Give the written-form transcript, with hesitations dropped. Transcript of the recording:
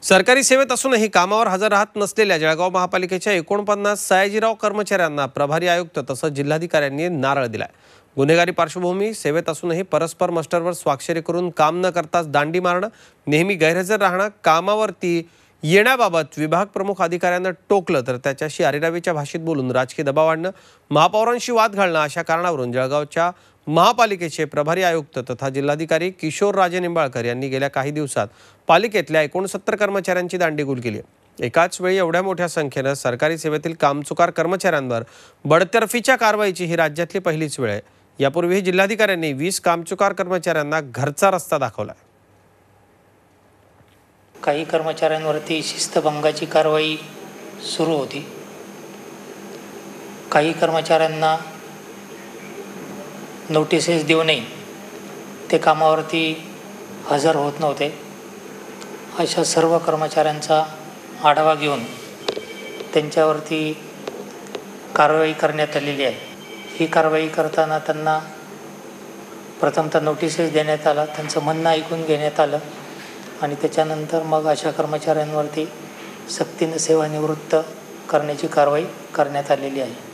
सरकारी सेवेत असूनही कामावर हजर राहत नसलेल्या जळगाव महापालिकेच्या 49 सयाजीराव कर्मचाऱ्यांना प्रभारी आयुक्त तसंच जिल्हाधिकाऱ्यांनी नारळ दिलाय। गुन्हेगारी पार्श्वभूमी, सेवेत असूनही परस्पर मस्टरवर स्वाक्षरी करून काम न करताच दांडी मारणं, नेहमी गैरहजर राहणं, कामावरती येण्याबाबत विभाग प्रमुख अधिकाऱ्यांना टोकलं तर त्याच्याशी अरेरावीच्या भाषेत बोलून राजकीय दबाव आणणं, महापौरांशी वाद घालणं अशा कारणावरून जळगावच्या महापालिकेचे प्रभारी आयुक्त तथा जिल्हाधिकारी किशोर राजे निंबाळकर यांनी गेल्या काही दिवसात पालिकेतल्या 69 कर्मचाऱ्यांची दांडीगुल केली आहे। एकाच वेळी एवढ्या मोठ्या संख्येनं सरकारी सेवेतील कामचुकार कर्मचाऱ्यांवर बडतर्फीच्या कारवाईची ही राज्यातली पहिलीच वेळ आहे। यापूर्वीही जिल्हाधिकाऱ्यांनी 20 कामचुकार कर्मचाऱ्यांना घरचा रस्ता दाखवला। काही कर्मचाऱ्यांवरती शिस्तभंगाची कारवाई सुरू होती। काही कर्मचाऱ्यांना नोटिसेस देऊनही ते कामावरती हजर होत नव्हते। अशा सर्व कर्मचाऱ्यांचा आढावा घेऊन त्यांच्यावरती कारवाई करण्यात आलेली आहे। ही कारवाई करताना त्यांना प्रथमतः नोटिसेस देण्यात आला, त्यांचं म्हणणं ऐकून घेण्यात आलं आणि त्याच्यानंतर मग अशा कर्मचाऱ्यांवरती सक्तीनं सेवानिवृत्त करण्याची कारवाई करण्यात आलेली आहे।